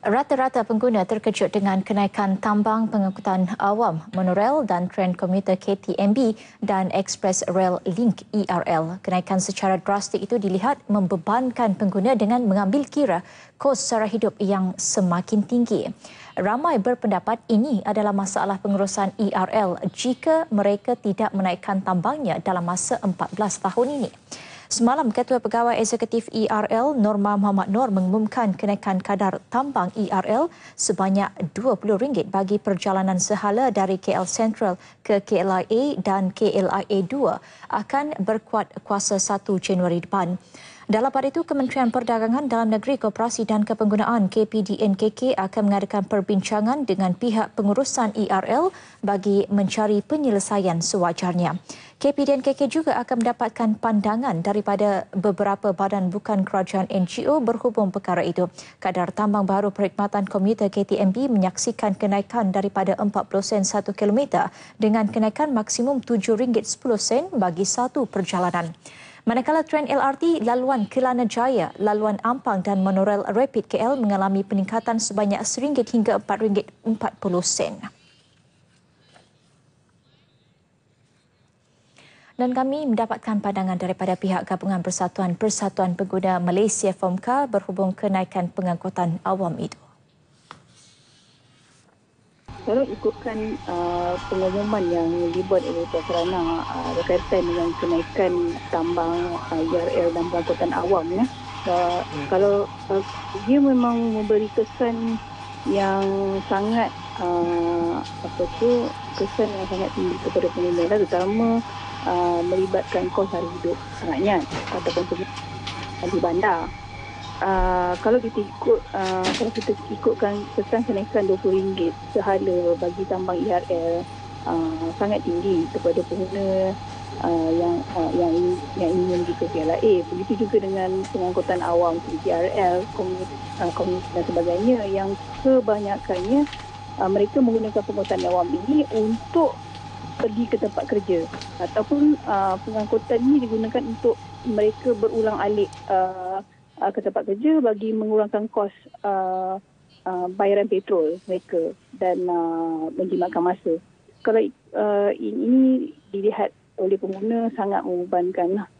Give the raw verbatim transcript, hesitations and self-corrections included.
Rata-rata pengguna terkejut dengan kenaikan tambang pengangkutan awam, monorail dan tren komuter K T M B dan Express Rail Link E R L. Kenaikan secara drastik itu dilihat membebankan pengguna dengan mengambil kira kos sara hidup yang semakin tinggi. Ramai berpendapat ini adalah masalah pengurusan E R L jika mereka tidak menaikkan tambangnya dalam masa empat belas tahun ini. Semalam, Ketua Pegawai Eksekutif E R L, Norma Muhammad Noor mengumumkan kenaikan kadar tambang E R L sebanyak dua puluh ringgit bagi perjalanan sehala dari K L Sentral ke K L I A dan K L I A dua akan berkuat kuasa satu Januari depan. Dalam pada itu, Kementerian Perdagangan Dalam Negeri, Koperasi dan Kepenggunaan K P D N K K akan mengadakan perbincangan dengan pihak pengurusan E R L bagi mencari penyelesaian sewajarnya. K P D N K K juga akan mendapatkan pandangan daripada beberapa badan bukan kerajaan N G O berhubung perkara itu. Kadar tambang baru perkhidmatan komuter K T M B menyaksikan kenaikan daripada empat puluh sen satu kilometer dengan kenaikan maksimum tujuh ringgit sepuluh sen bagi satu perjalanan. Manakala tren L R T, laluan Kelana Jaya, laluan Ampang dan monorail Rapid K L mengalami peningkatan sebanyak seringgit hingga empat ringgit empat puluh sen. Dan kami mendapatkan pandangan daripada pihak Gabungan Persatuan Persatuan Pengguna Malaysia F O M K berhubung kenaikan pengangkutan awam itu. Kalau ikutkan uh, pengumuman yang dibuat oleh Tuan Serana uh, berkaitan dengan kenaikan tambang uh, E R L dan pengangkutan awam, ya, uh, hmm. kalau uh, dia memang memberi kesan yang sangat uh, apa tu kesan yang sangat tinggi kepada pengguna, terutama uh, melibatkan kos sara hidup rakyat ataupun di bandar. Uh, kalau kita ikut uh, kalau kita ikutkan kesan kenaikan dua puluh ringgit sehala bagi tambang E R L uh, sangat tinggi kepada pengguna uh, yang uh, yang yang ingin pergi ke K L I A. Begitu juga dengan pengangkutan awam K R L, komunitas, uh, komunitas dan sebagainya yang kebanyakannya uh, mereka menggunakan pengangkutan awam ini untuk pergi ke tempat kerja ataupun uh, pengangkutan ini digunakan untuk mereka berulang alik uh, ke tempat kerja bagi mengurangkan kos uh, uh, bayaran petrol mereka dan uh, menjimatkan masa. Kalau uh, ini dilihat oleh pengguna sangat membebankan.